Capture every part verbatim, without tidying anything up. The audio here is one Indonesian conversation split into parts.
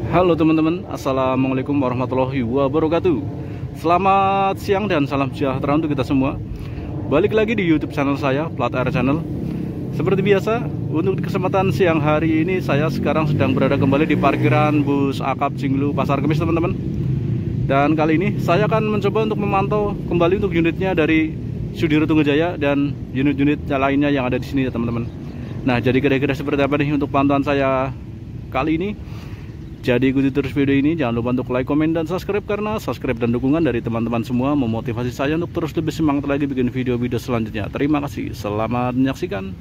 Halo teman-teman, assalamualaikum warahmatullahi wabarakatuh. Selamat siang dan salam sejahtera untuk kita semua. Balik lagi di YouTube channel saya, Plat Air Channel. Seperti biasa, untuk di kesempatan siang hari ini saya sekarang sedang berada kembali di parkiran bus Akap Cinglu Pasar Kemis teman-teman. Dan kali ini saya akan mencoba untuk memantau kembali untuk unitnya dari Sudiryo Tunggajaya dan unit-unit lainnya yang ada di sini ya teman-teman. Nah, jadi kira-kira seperti apa nih untuk pantauan saya kali ini? Jadi ikuti terus video ini, jangan lupa untuk like, komen, dan subscribe, karena subscribe dan dukungan dari teman-teman semua memotivasi saya untuk terus lebih semangat lagi bikin video-video selanjutnya. Terima kasih, selamat menyaksikan.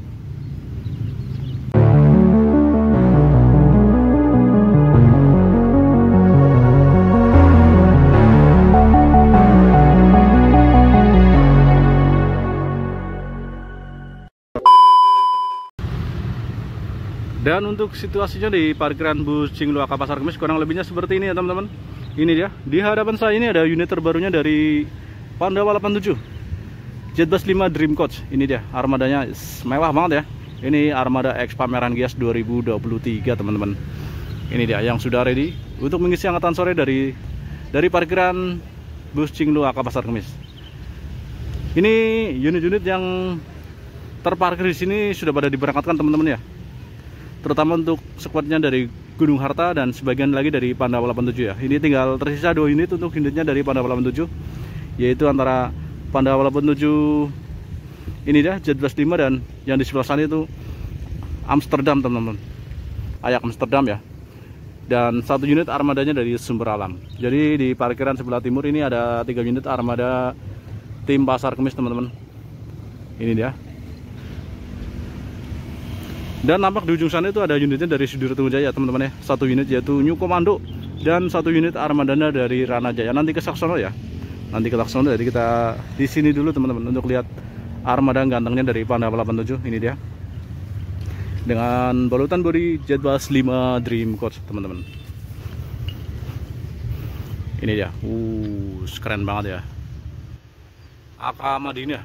Dan untuk situasinya di parkiran bus Cinglu Akap Pasar Kemis kurang lebihnya seperti ini ya teman-teman. Ini dia, di hadapan saya ini ada unit terbarunya dari Pandawa delapan tujuh Jetbus lima Dream Coach. Ini dia, armadanya mewah banget ya. Ini armada X pameran Gias dua ribu dua puluh tiga teman-teman. Ini dia yang sudah ready untuk mengisi angkatan sore dari dari parkiran bus Cinglu Akap Pasar Kemis. Ini unit-unit yang terparkir di sini sudah pada diberangkatkan teman-teman ya. Terutama untuk squadnya dari Gunung Harta dan sebagian lagi dari Pandawa delapan tujuh ya. Ini tinggal tersisa dua unit untuk unitnya dari Pandawa delapan tujuh, yaitu antara Pandawa delapan tujuh ini dia Jetbus lima dan yang di sebelah sana itu Amsterdam teman-teman, Ayak Amsterdam ya. Dan satu unit armadanya dari Sumber Alam. Jadi di parkiran sebelah timur ini ada tiga unit armada tim Pasar Kemis teman-teman. Ini dia. Dan nampak di ujung sana itu ada unitnya dari Sudiryo Tunggajaya teman-teman ya. Satu unit yaitu New Komando dan satu unit armadanya dari Ranajaya. Nanti ke Saksono ya. Nanti ke Saksono, jadi kita di sini dulu teman-teman untuk lihat armada gantengnya dari Pandawa delapan tujuh. Ini dia. Dengan balutan bodi Jetbus lima Dream Coach teman-teman. Ini dia. Uh, keren banget ya. Aka Madinah.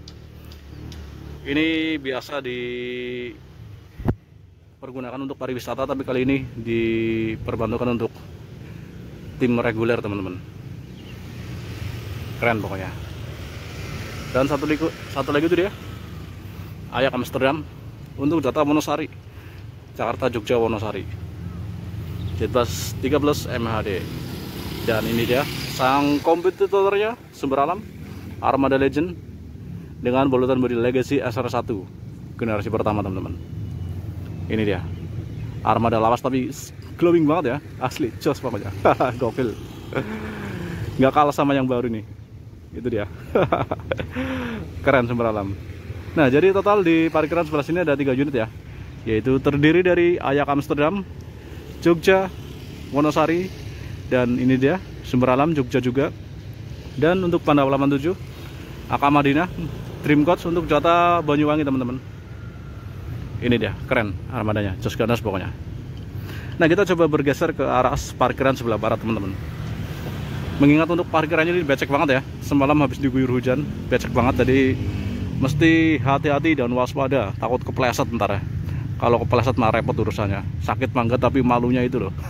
Ini biasa di pergunakan untuk pariwisata, tapi kali ini diperbantukan untuk tim reguler teman-teman. Keren pokoknya. Dan satu lagi satu lagi itu dia Ayak Amsterdam untuk jatah Wonosari, Jakarta Jogja Wonosari, Jetbus tiga belas M H D. Dan ini dia sang kompetitornya Sumber Alam Armada Legend dengan balutan bodi Legacy S R satu generasi pertama teman-teman. Ini dia armada lawas tapi glowing banget ya, asli jos pokoknya. Gokil, nggak kalah sama yang baru nih. Itu dia. Keren Sumber Alam. Nah, jadi total di parkiran sebelah sini ada tiga unit ya, yaitu terdiri dari Ayak Amsterdam, Jogja, Wonosari, dan ini dia Sumber Alam Jogja juga. Dan untuk Pandawa delapan tujuh Aka Madinah Dream Coach untuk jatah Banyuwangi teman-teman. Ini dia, keren armadanya, jos ganas pokoknya. Nah, kita coba bergeser ke arah parkiran sebelah barat teman-teman. Mengingat untuk parkirannya ini becek banget ya. Semalam habis diguyur hujan, becek banget, jadi mesti hati-hati dan waspada, takut kepleset ntar ya. Kalau kepleset mah repot urusannya. Sakit mangga tapi malunya itu loh.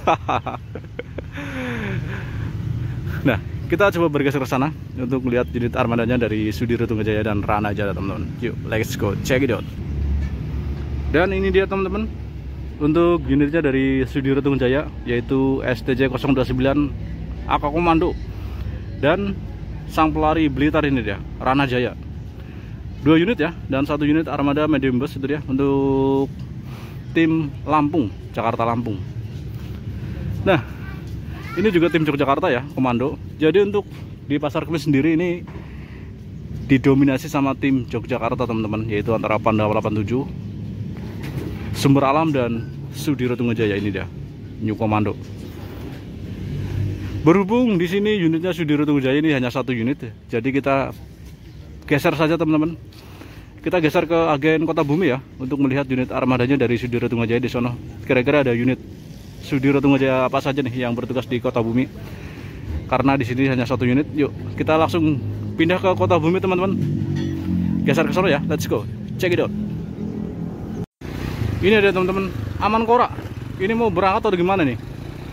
Nah, kita coba bergeser ke sana untuk melihat unit armadanya dari Sudiryo Tunggajaya dan Ranajaya teman-teman. Yuk, let's go check it out. Dan ini dia teman-teman untuk unitnya dari Sudiryo Tunggajaya, yaitu S T J nol dua sembilan Aka Komando dan sang pelari Blitar. Ini dia Ranajaya, dua unit ya, dan satu unit armada medium bus itu dia untuk tim Lampung, Jakarta Lampung. Nah, ini juga tim Yogyakarta ya, Komando. Jadi untuk di Pasar Kemis sendiri ini didominasi sama tim Yogyakarta teman-teman, yaitu antara Pandawa delapan tujuh, Sumber Alam, dan Sudiryo Tunggajaya. Ini dia New Komando. Berhubung di sini unitnya Sudiryo Tunggajaya ini hanya satu unit, jadi kita geser saja teman-teman. Kita geser ke agen Kota Bumi ya untuk melihat unit armadanya dari Sudiryo Tunggajaya di sono. Kira-kira ada unit Sudiryo Tunggajaya apa saja nih yang bertugas di Kota Bumi? Karena di sini hanya satu unit. Yuk kita langsung pindah ke Kota Bumi teman-teman. Geser ke sono ya. Let's go. Check it out. Ini ada teman-teman Aman Kora. Ini mau berangkat atau gimana nih?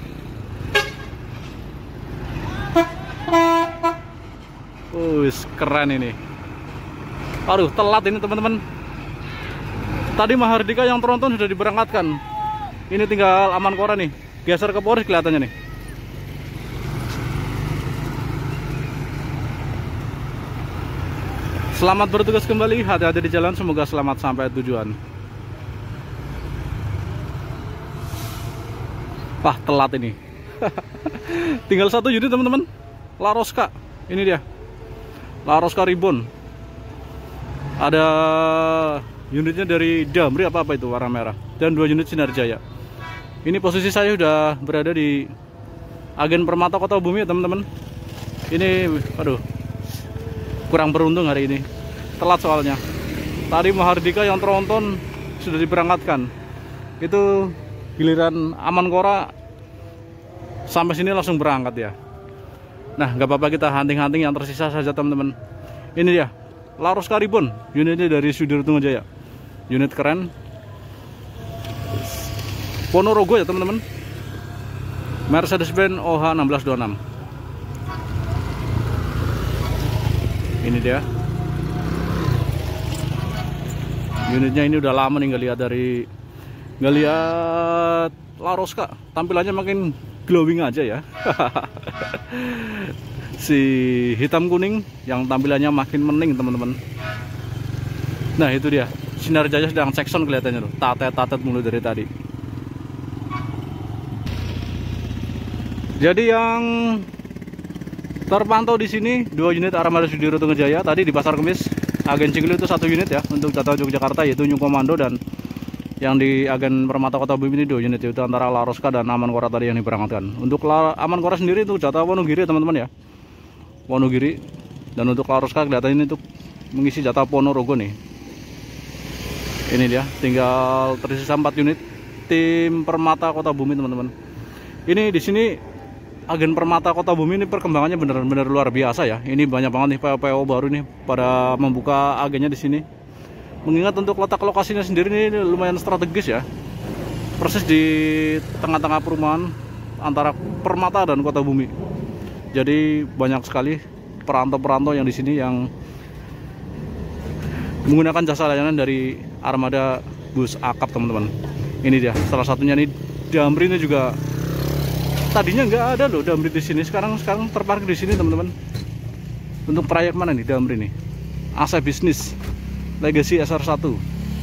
Wis keren ini. Aduh, telat ini teman-teman. Tadi Mahardika yang tronton sudah diberangkatkan. Ini tinggal Amanora nih. Geser ke Polres kelihatannya nih. Selamat bertugas kembali, hati-hati di jalan, semoga selamat sampai tujuan. Wah, telat ini. Tinggal satu unit teman-teman. La Rosca, ini dia. La Rosca Ribbon. Ada unitnya dari Damri apa-apa itu warna merah. Dan dua unit Sinar Jaya. Ini posisi saya sudah berada di Agen Permata Kota Bumi ya teman-teman. Ini, aduh, kurang beruntung hari ini. Telat soalnya. Tadi Mahardika yang tronton sudah diberangkatkan. Itu giliran Amanora sampai sini langsung berangkat ya. Nah, nggak apa-apa, kita hunting-hunting yang tersisa saja teman-teman. Ini dia La Rosca Ribbon, unitnya dari Sudirtunga Jaya. Unit keren. Ponorogo ya teman-teman. Mercedes-Benz O H enam belas dua puluh enam. Ini dia. Unitnya ini udah lama nih nggak lihat dari nggak lihat La Rosca. Tampilannya makin glowing aja ya. Si hitam kuning yang tampilannya makin mening teman-teman. Nah itu dia, Sinar Jaya sedang sekson kelihatannya tuh, tatet-tatet mulu dari tadi. Jadi yang terpantau di sini dua unit Armada Sudirtunga Jaya. Tadi di Pasar Kemis Agen Cingkil itu satu unit ya untuk Jatah Yogyakarta, yaitu New Komando, dan yang di Agen Permata Kota Bumi ini dua unit, yaitu antara La Rosca dan Amanora tadi yang diberangkatkan. Untuk La Amanora sendiri itu jatah Wonogiri teman-teman ya, Wonogiri. Dan untuk La Rosca kelihatan ini untuk mengisi jatah Ponorogo nih. Ini dia, tinggal tersisa empat unit tim Permata Kota Bumi teman-teman. Ini di sini Agen Permata Kota Bumi ini perkembangannya benar-benar luar biasa ya. Ini banyak banget nih P O P O baru nih pada membuka agennya di sini. Mengingat untuk letak lokasinya sendiri ini lumayan strategis ya. Persis di tengah-tengah perumahan antara Permata dan Kota Bumi. Jadi banyak sekali perantau-perantau yang di sini yang menggunakan jasa layanan dari Armada Bus Akap teman-teman. Ini dia, salah satunya nih Damri ini juga. Tadinya nggak ada loh Damri di sini, sekarang sekarang terparkir di sini teman-teman. Untuk proyek mana nih Damri nih? A C Bisnis Legacy S R satu.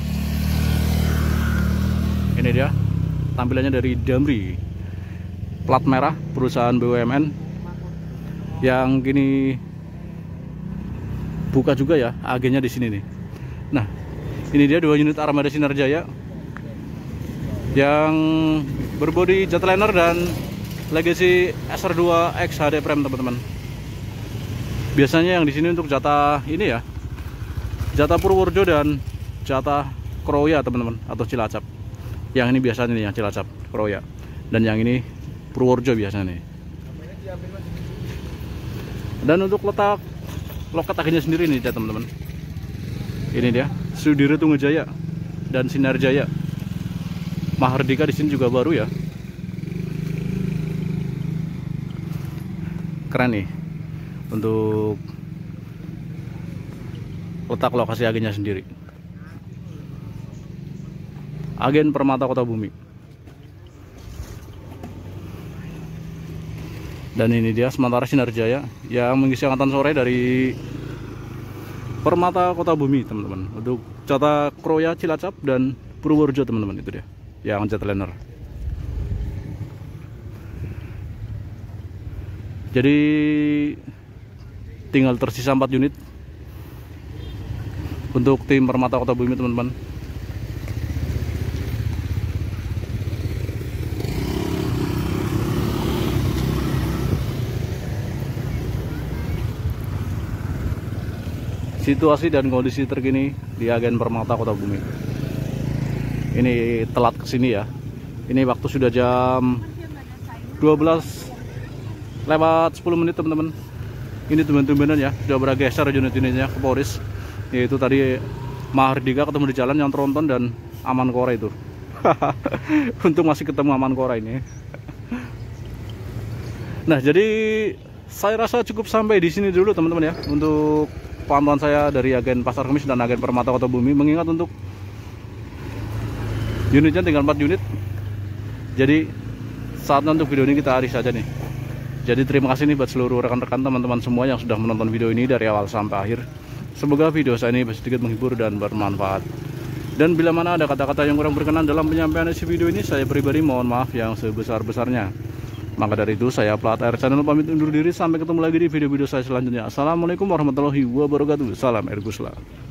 Ini dia tampilannya dari Damri, plat merah, perusahaan B U M N yang kini buka juga ya agennya di sini nih. Nah, ini dia dua unit Armada Sinar Jaya yang berbodi jetliner dan Legacy S R dua X H D Prime teman-teman. Biasanya yang di sini untuk jatah ini ya, jatah Purworejo dan jatah Kroya teman-teman, atau Cilacap. Yang ini biasanya nih yang Cilacap, Kroya, dan yang ini Purworejo biasanya nih. Dan untuk letak loket agennya sendiri nih ya teman-teman. Ini dia Sudirtunga Jaya dan Sinar Jaya. Mahardika di sini juga baru ya. Keren nih untuk letak lokasi agennya sendiri. Agen Permata Kota Bumi. Dan ini dia sementara Sinar Jaya yang mengisi angkatan sore dari Permata Kota Bumi teman-teman. Untuk jatah Kroya, Cilacap dan Purworejo teman-teman, itu dia yang jetliner. Jadi tinggal tersisa empat unit untuk tim Permata Kota Bumi teman-teman. Situasi dan kondisi terkini di Agen Permata Kota Bumi. Ini telat kesini ya. Ini waktu sudah jam dua belas lewat sepuluh menit teman-teman. Ini tumben-tumbenan ya, sudah bergeser unit-unitnya ke Polres. Yaitu tadi Mahardika ketemu di jalan yang tronton dan Amanora itu. Untung masih ketemu Amanora ini. Nah, jadi saya rasa cukup sampai di sini dulu teman-teman ya, untuk pantauan saya dari agen Pasar Kemis dan agen Permata Kota Bumi. Mengingat untuk unitnya tinggal empat unit, jadi saatnya untuk video ini kita akhiri saja nih. Jadi terima kasih nih buat seluruh rekan-rekan teman-teman semua yang sudah menonton video ini dari awal sampai akhir. Semoga video saya ini sedikit menghibur dan bermanfaat. Dan bila mana ada kata-kata yang kurang berkenan dalam penyampaian isi video ini, saya pribadi mohon maaf yang sebesar-besarnya. Maka dari itu saya Plat Air Channel pamit undur diri, sampai ketemu lagi di video-video saya selanjutnya. Assalamualaikum warahmatullahi wabarakatuh. Salam Air Gusla.